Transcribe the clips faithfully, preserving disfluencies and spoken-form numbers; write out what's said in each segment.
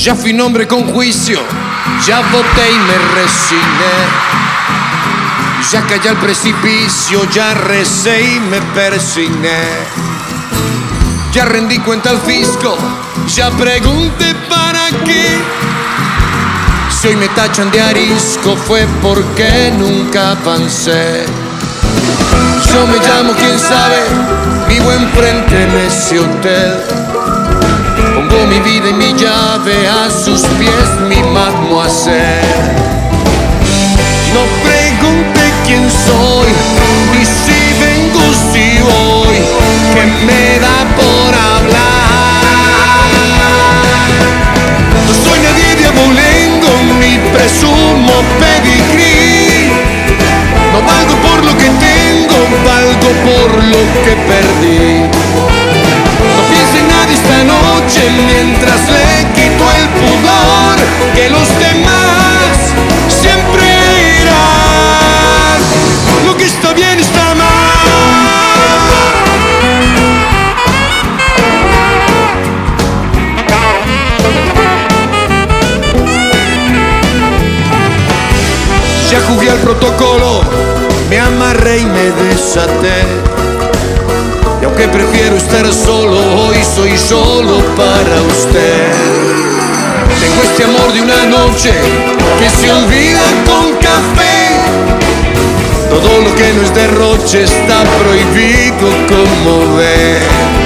Ya fui nombre con juicio, ya voté y me resigné. Ya caí al precipicio, ya recé y me persigné. Ya rendí cuenta al fisco, ya pregunté para qué. Si hoy me tachan de arisco fue porque nunca avancé. Yo me llamo quién sabe, vivo enfrente en ese hotel. Pongo mi vida y mi llave a sus pies, mi mademoiselle. No pregunte quién soy, ni si vengo, si voy, que me da por hablar. No soy nadie de abolengo, ni presumo pedigrí. No valgo por lo que tengo, valgo por lo que perdí. No piense en nadie esta noche mientras le quito el pudor, que los demás siempre irán. Lo que está bien está mal. Ya jugué al protocolo, me amarré y me desaté. Y aunque prefiero estar solo, hoy soy solo para usted. Tengo este amor de una noche que se olvida con café. Todo lo que no es derroche está prohibido, como ve.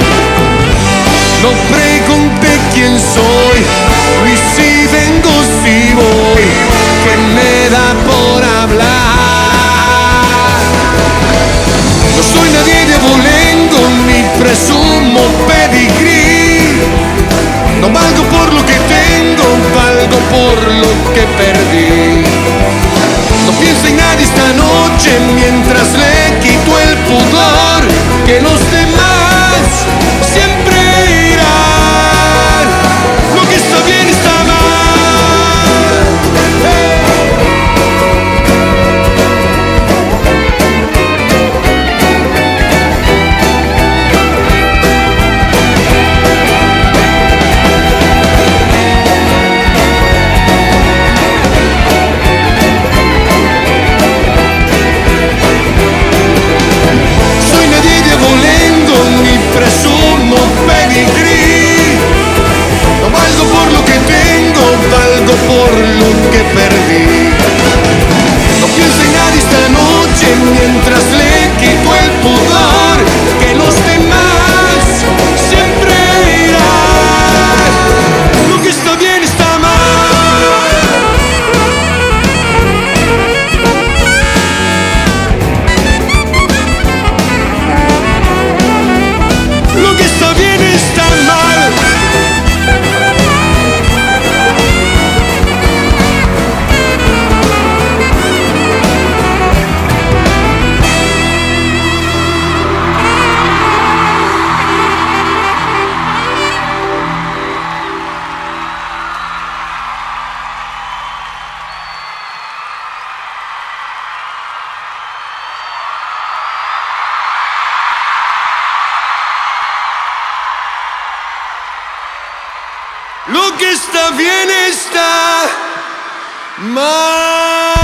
No pregunte quién soy, ni si vengo, si voy, que me da por hablar. No soy nadie de abolengo, ni presumo pedigrí. No valgo por lo que tengo, valgo por lo que perdí. No piense en nadie esta noche mientras le quito el pudor, que los demás siempre irán. Lo que está bien está mal. Presumo pedigrí. No valgo por lo que tengo, valgo por lo que perdí. No piense en nadie esta noche mientras le quito el pudor, que los demás siempre irán. Lo que está bien está mal. Lo que está bien está mal. Lo que está bien está mal.